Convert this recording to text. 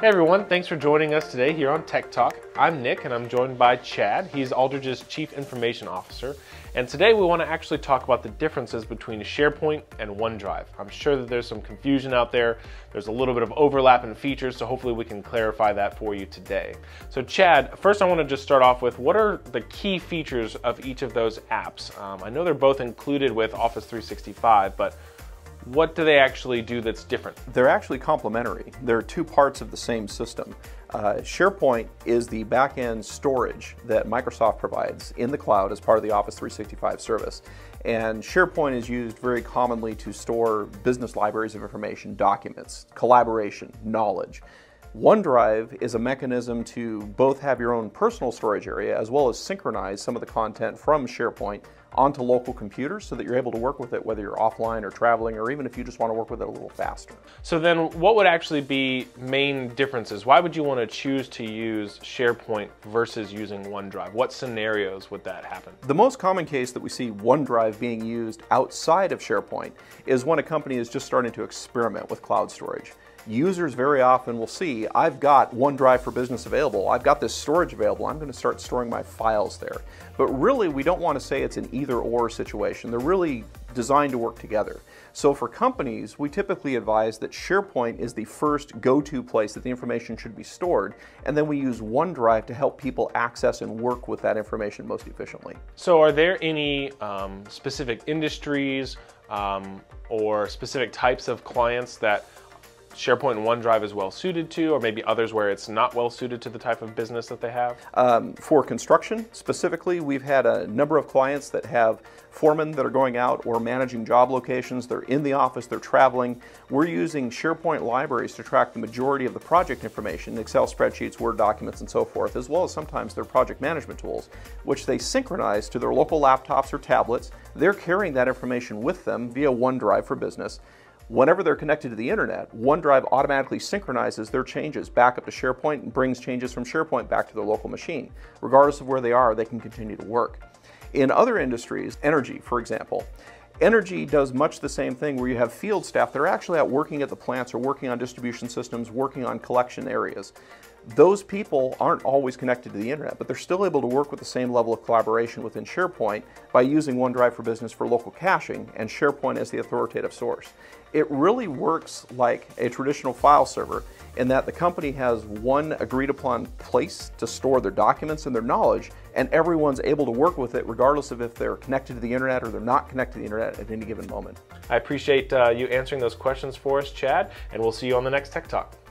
Hey everyone, thanks for joining us today here on Tech Talk. I'm Nick and I'm joined by Chad. He's Aldridge's Chief Information Officer. And today we want to actually talk about the differences between SharePoint and OneDrive. I'm sure that there's some confusion out there. There's a little bit of overlap in features, so hopefully we can clarify that for you today. So Chad, first I want to just start off with what are the key features of each of those apps? I know they're both included with Office 365, but what do they actually do that's different? They're actually complementary. They're two parts of the same system. SharePoint is the back-end storage that Microsoft provides in the cloud as part of the Office 365 service. And SharePoint is used very commonly to store business libraries of information, documents, collaboration, knowledge. OneDrive is a mechanism to both have your own personal storage area as well as synchronize some of the content from SharePoint onto local computers so that you're able to work with it whether you're offline or traveling, or even if you just want to work with it a little faster. So then what would actually be main differences? Why would you want to choose to use SharePoint versus using OneDrive? What scenarios would that happen? The most common case that we see OneDrive being used outside of SharePoint is when a company is just starting to experiment with cloud storage. Users very often will see, I've got OneDrive for Business available, I've got this storage available, I'm going to start storing my files there. But really, we don't want to say it's an either-or situation. They're really designed to work together. So for companies, we typically advise that SharePoint is the first go-to place that the information should be stored, and then we use OneDrive to help people access and work with that information most efficiently. So are there any specific industries or specific types of clients that SharePoint and OneDrive is well suited to, or maybe others where it's not well suited to the type of business that they have? For construction specifically, we've had a number of clients that have foremen that are going out or managing job locations. They're in the office, they're traveling. We're using SharePoint libraries to track the majority of the project information, Excel spreadsheets, Word documents, and so forth, as well as sometimes their project management tools, which they synchronize to their local laptops or tablets. They're carrying that information with them via OneDrive for Business. Whenever they're connected to the internet, OneDrive automatically synchronizes their changes back up to SharePoint and brings changes from SharePoint back to their local machine. Regardless of where they are, they can continue to work. In other industries, energy, for example, energy does much the same thing where you have field staff that are actually out working at the plants or working on distribution systems, working on collection areas. Those people aren't always connected to the internet, but they're still able to work with the same level of collaboration within SharePoint by using OneDrive for Business for local caching and SharePoint as the authoritative source. It really works like a traditional file server in that the company has one agreed upon place to store their documents and their knowledge, and everyone's able to work with it regardless of if they're connected to the internet or they're not connected to the internet at any given moment. I appreciate you answering those questions for us, Chad, and we'll see you on the next Tech Talk.